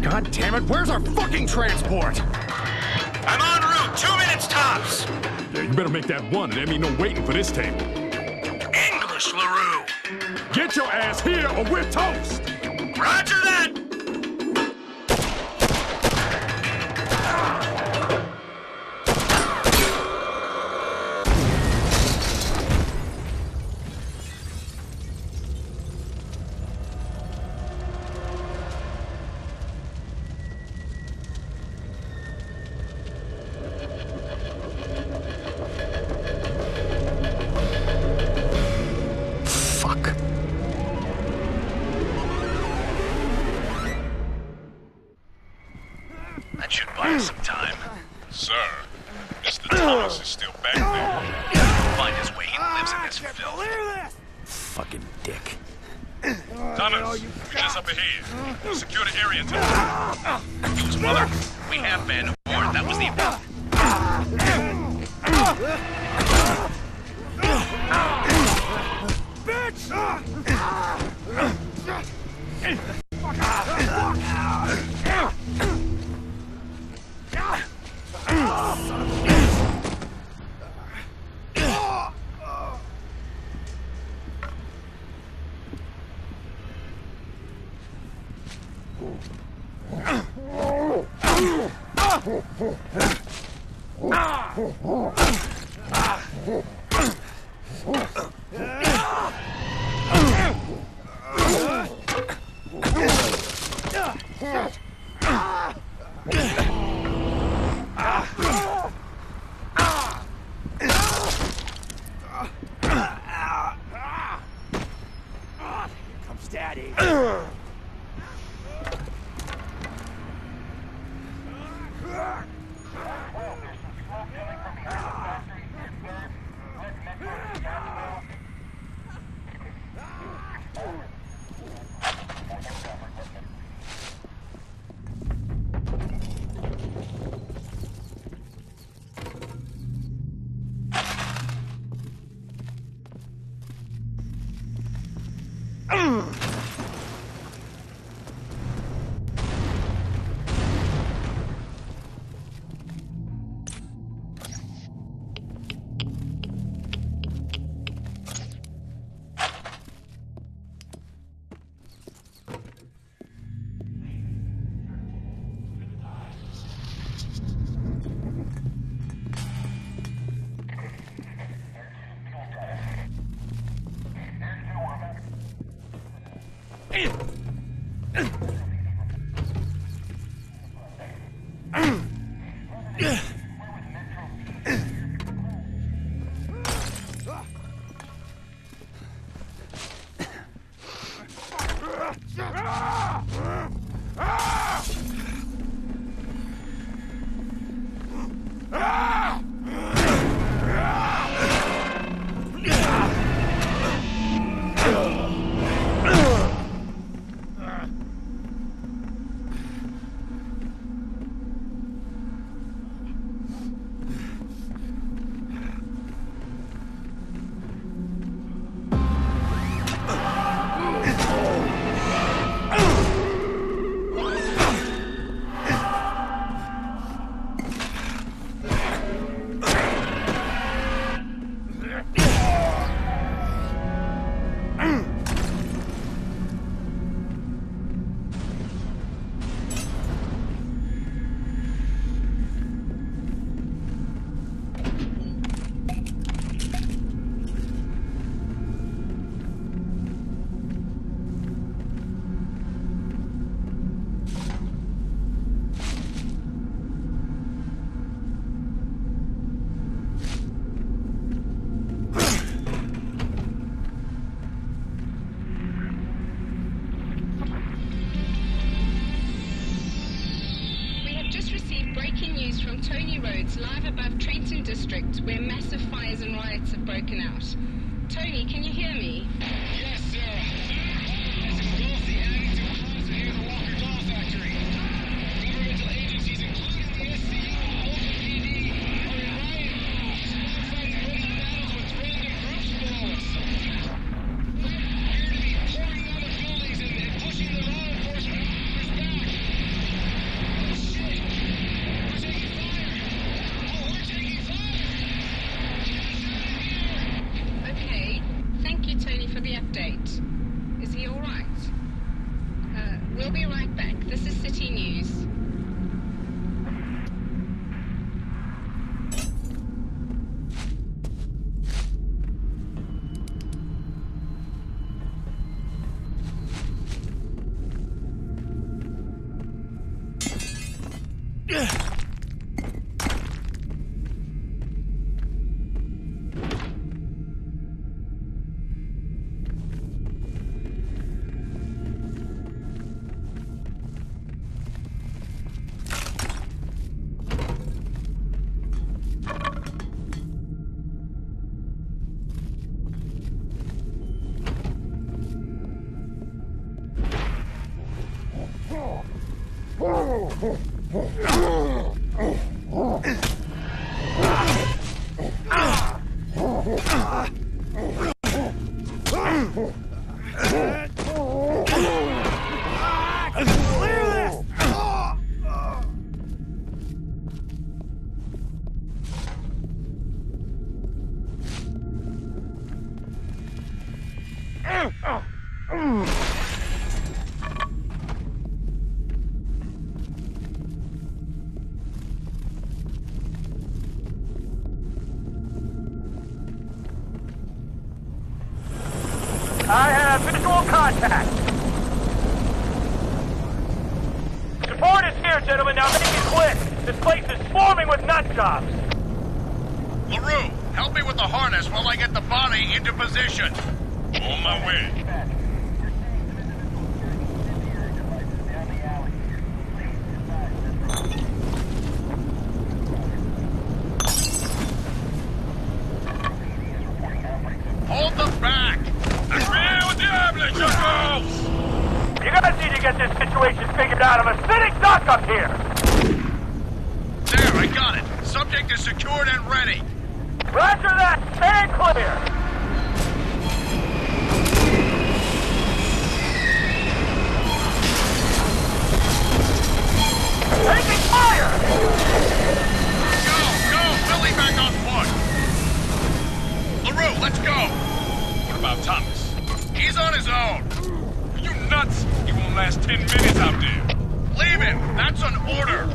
God damn it, where's our fucking transport? I'm en route, 2 minutes tops! Yeah, you better make that one, and there ain't no waiting for this table. English, LaRue! Get your ass here or we're toast! Roger that! That should buy us some time. Sir, Mr. Thomas is still back there. He'll find his way. He lives in this filth. Fucking dick. Thomas, get us up ahead. Secure the area until... Use mother. We have been, or that was the... Daddy. Live above Trenton District, where massive fires and riots have broken out. Tony, can you hear me? Yes, Sarah. This is Dulcie heading to a closet near the Walker Doll Factory. Governmental agencies, including the SCU and local PD, are in riot mode. We're fighting running battles with random groups below us. They appear to be pouring out of buildings and pushing the law enforcement officers back. for the update. Is he all right? We'll be right back. This is City News. I have visual contact. Support is here, gentlemen. Now make it quick. This place is swarming with nut jobs. LaRue, help me with the harness while I get the body into position. On my way. Hold them back! You guys need to get this situation figured out. I'm a sitting duck up here. There, I got it. Subject is secured and ready. Roger that. Stand clear. Taking fire! Go! Billy back on foot! LaRue, let's go! What about Thomas? He's on his own. Are you nuts? He won't last 10 minutes out there. Leave him! That's an order!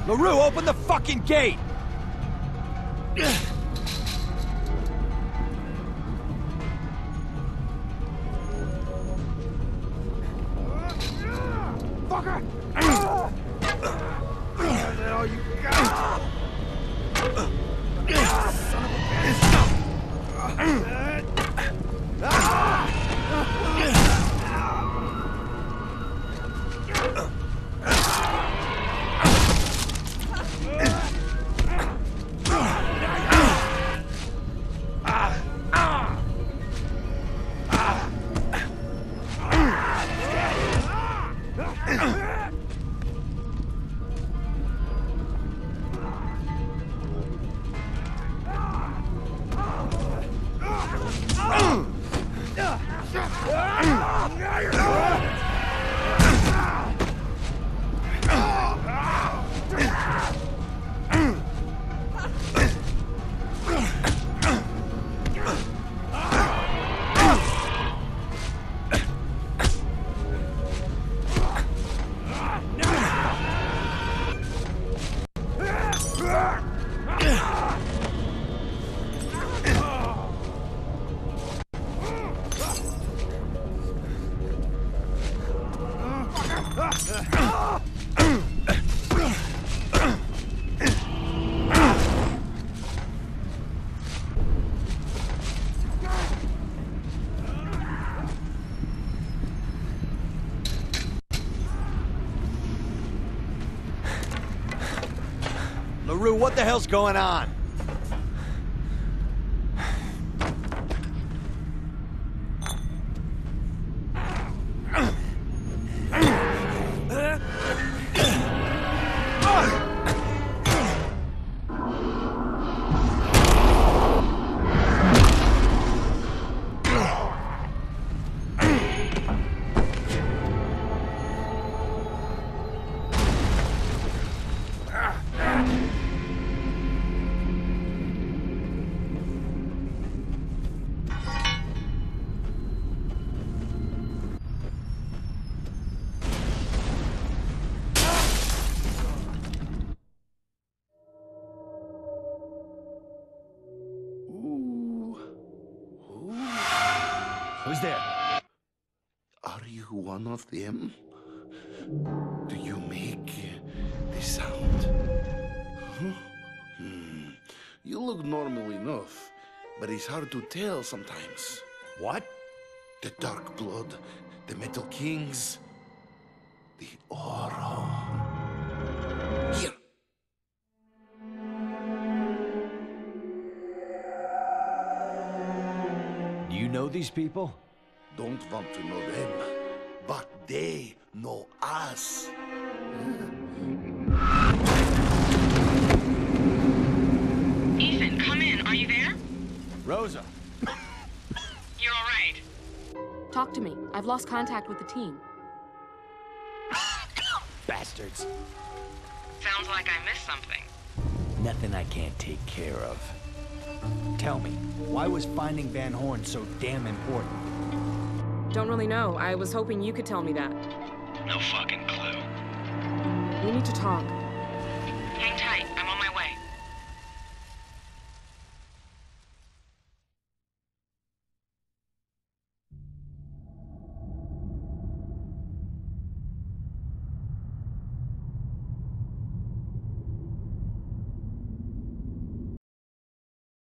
LaRue, open the fucking gate! Fucker! What the hell you got? Son of a bitch! LaRue, what the hell's going on? Who's there? Are you one of them? Do you make the sound? Huh? You look normal enough, but it's hard to tell sometimes. What? The Dark Blood, the Metal Kings, the Oro. Here. Do you know these people? Don't want to know them, but they know us. Ethan, come in. Are you there? Rosa. You're all right. Talk to me. I've lost contact with the team. Bastards. Sounds like I missed something. Nothing I can't take care of. Tell me, why was finding Van Horn so damn important? Don't really know. I was hoping you could tell me that. No fucking clue. We need to talk.